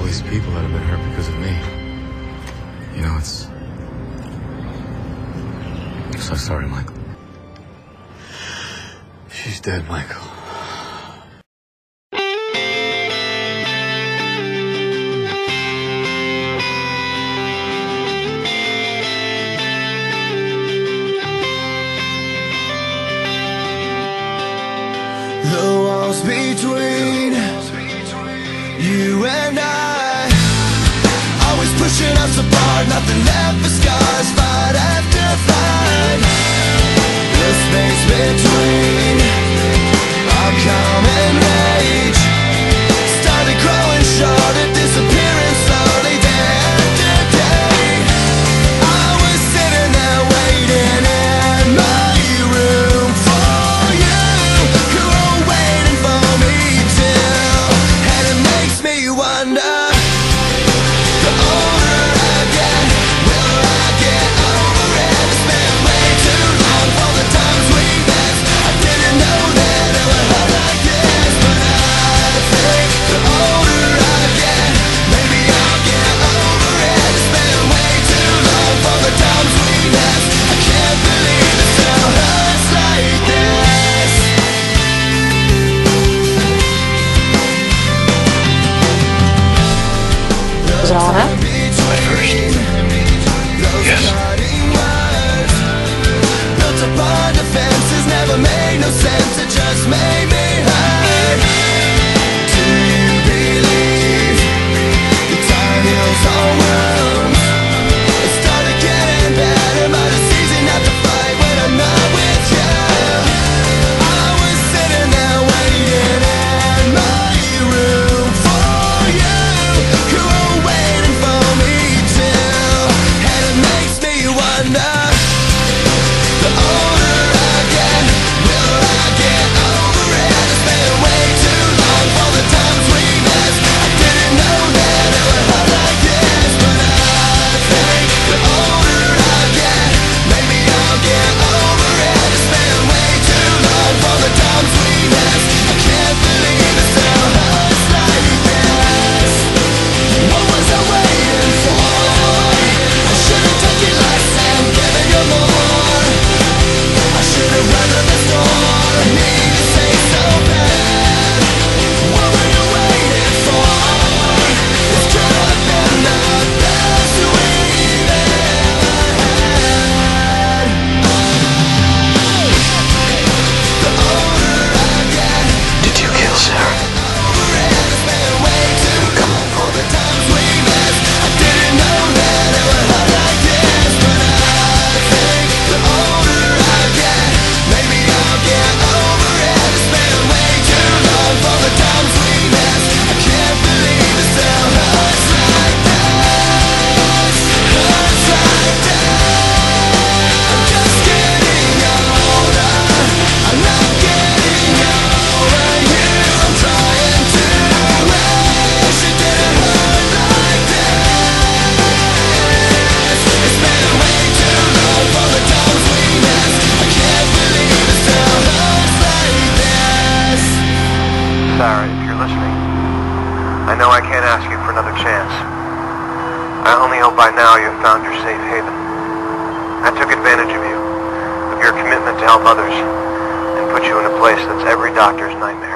these people that have been hurt because of me. You know, I'm so sorry, Michael. She's dead, Michael. The walls between you and I, always pushing us apart, nothing left but scars, fight after fight. The space between our common rage started growing shorter, disappearing slowly day after day. I was sitting there waiting in my room for you, you were waiting for me too, and it makes me wonder, the older I get, will I get over it? It's been way too long for the times we missed. I didn't know that it would hurt like this, but I think the older I get, maybe I'll get over it. It's been way too long for the times we missed. I can't believe it still hurts like this. Was it all that? Yes. Built upon defenses, never made no sense, it just made me hurt. Do you believe the time heals all wounds? It started getting better, but it's easy not to fight when I'm not with you. I was sitting there waiting in my room for you, you were waiting for me too, and it makes me wonder, the older I get, will I get over it? It's been way too long for the times we missed. I didn't know that it would hurt like this, but I think the older I get, maybe I'll get over it. It's been way too long for the times we missed. I can't believe it still hurts like this. What was I waiting for? I should've took it less and given you more. I should've weathered the storm. I need to say so bad. What were you waiting for? This could have been the best we've ever had. The older I get, Did you kill Sarah? over it. It's been way too long for the times we missed. I didn't know that it would hurt like this, but I think the older I get, maybe I'll get over it. It's been way too long for the times we missed. I can't believe it still hurts like this, hurts like this. I'm just getting older, I'm not getting over you. I'm trying to wish it didn't hurt like this. It's been way too long for the times we missed. I can't believe it still hurts like this. Sarah, if you're listening, I know I can't ask you for another chance. I only hope by now you've found your safe haven. I took advantage of you, of your commitment to help others, and put you in a place that's every doctor's nightmare.